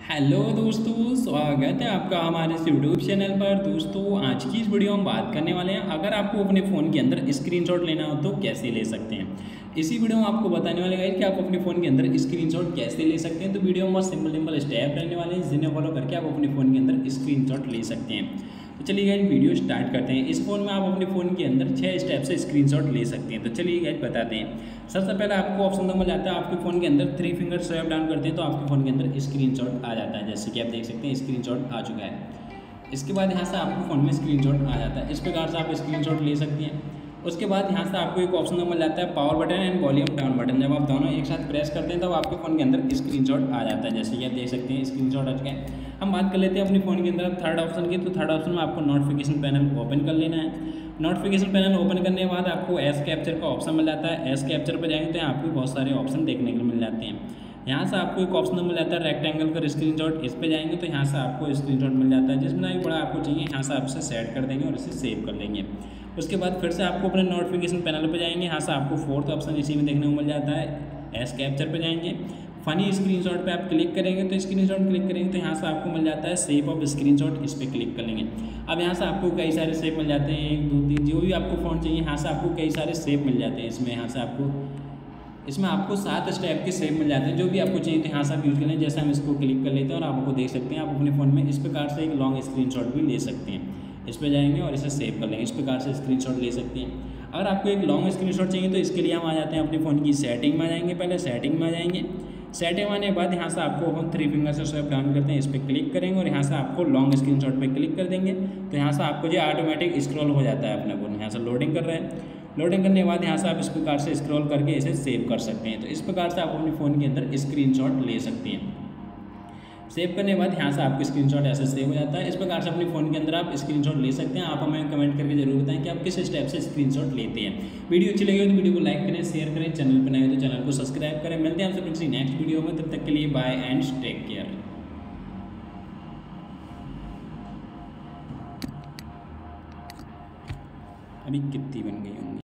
Hello दोस्तों, स्वागत है आपका हमारे इस यूट्यूब चैनल पर। दोस्तों, आज की इस वीडियो में बात करने वाले हैं, अगर आपको अपने फ़ोन के अंदर स्क्रीनशॉट लेना हो तो कैसे ले सकते हैं। इसी वीडियो में आपको बताने वाले हैं कि आप अपने फ़ोन के अंदर स्क्रीनशॉट कैसे ले सकते हैं। तो वीडियो में बहुत सिंपल स्टेप रहने वाले हैं, जिन्हें फॉलो करके आप अपने फ़ोन के अंदर स्क्रीनशॉट ले सकते हैं। तो चलिए गाइस, वीडियो स्टार्ट करते हैं। इस फ़ोन में आप अपने फ़ोन के अंदर 6 स्टेप से स्क्रीनशॉट ले सकते हैं। तो चलिए गाइस बताते हैं। सबसे पहले आपको ऑप्शन नंबर आता है, आपके फ़ोन के अंदर 3 फिंगर स्वाइप डाउन करते हैं तो आपके फ़ोन के अंदर स्क्रीनशॉट आ जाता है। जैसे कि आप देख सकते हैं स्क्रीनशॉट आ चुका है। इसके बाद यहाँ से आपको फ़ोन में स्क्रीनशॉट आ जाता है। इस प्रकार से आप स्क्रीनशॉट ले सकते हैं। उसके बाद यहाँ से आपको एक ऑप्शन नंबर आता है power button and volume down button. जब आप दोनों एक साथ प्रेस करते हैं तब आपके फ़ोन के अंदर स्क्रीनशॉट आ जाता है। जैसे कि आप देख सकते हैं स्क्रीनशॉट आ चुका है। हम बात कर लेते हैं अपने फ़ोन के अंदर थर्ड ऑप्शन की। तो थर्ड ऑप्शन में आपको नोटिफिकेशन पैनल ओपन कर लेना है। नोटिफिकेशन पैनल ओपन करने के बाद आपको एस कैप्चर का ऑप्शन मिल जाता है। एस कैप्चर पर जाएंगे तो यहाँ आपको बहुत सारे ऑप्शन देखने को मिल जाते हैं। यहाँ से आपको एक ऑप्शन मिल जाता है रेक्टेंगल का स्क्रीनशॉट। इस पे जाएंगे तो यहाँ से आपको स्क्रीनशॉट मिल जाता है। जिसमें भी बड़ा आपको चाहिए यहाँ से आप इसे सेट कर देंगे और इसे सेव कर लेंगे। उसके बाद फिर से आपको अपने नोटिफिकेशन पैनल पर जाएंगे। यहाँ से आपको फोर्थ ऑप्शन इसी में देखने को मिल जाता है। एस कैप्चर पर जाएंगे, फनी स्क्रीनशॉट पे आप क्लिक करेंगे तो स्क्रीनशॉट क्लिक करेंगे तो यहाँ से आपको मिल जाता है शेप ऑफ स्क्रीनशॉट। इस पर क्लिक कर लेंगे। अब यहाँ से आपको कई सारे शेप मिल जाते हैं, 1 2 3 जो भी आपको फ़ॉन्ट चाहिए यहाँ से आपको कई सारे शेप मिल जाते हैं। इसमें आपको 7 स्टेप के शेप मिल जाते हैं। जो भी आपको चाहिए तो यहाँ से आप यूज़ कर लें। जैसे हम इसको क्लिक कर लेते हैं और आपको देख सकते हैं आप अपने फ़ोन में इस प्रकार से एक लॉन्ग स्क्रीनशॉट भी ले सकते हैं। इस पर जाएंगे और इसे सेव कर लेंगे। इस प्रकार से स्क्रीनशॉट ले सकते हैं। अगर आपको एक लॉन्ग स्क्रीनशॉट चाहिए तो इसके लिए हम आ जाते हैं अपने फ़ोन की सेटिंग में आ जाएंगे। पहले सेटिंग में आ जाएंगे। सेटिंग आने के बाद यहाँ से आपको हम 3 फिंगर से स्वाइप डाउन करते हैं, इस पर क्लिक करेंगे और यहाँ से आपको लॉन्ग स्क्रीनशॉट पे क्लिक कर देंगे तो यहाँ से आपको जो ऑटोमेटिक स्क्रॉल हो जाता है अपना फ़ोन। यहाँ से लोडिंग कर रहे हैं। लोडिंग करने के बाद यहाँ से आप इस प्रकार से स्क्रॉल करके इसे सेव कर सकते हैं। तो इस प्रकार से आप अपने फ़ोन के अंदर स्क्रीनशॉट ले सकते हैं। सेव करने के बाद यहाँ से आपका स्क्रीनशॉट ऐसे सेव हो जाता है। इस प्रकार से अपने फ़ोन के अंदर आप स्क्रीनशॉट ले सकते हैं। आप हमें कमेंट करके जरूर बताएं कि आप किस स्टेप से स्क्रीनशॉट लेते हैं। वीडियो अच्छी लगी हो तो वीडियो को लाइक करें, शेयर करें, चैनल पर नए हो तो चैनल को सब्सक्राइब करें। मिलते हैं आपसे किसी नेक्स्ट वीडियो में, तब तक के लिए बाय एंड टेक केयर। अभी कितनी बन गई होंगी।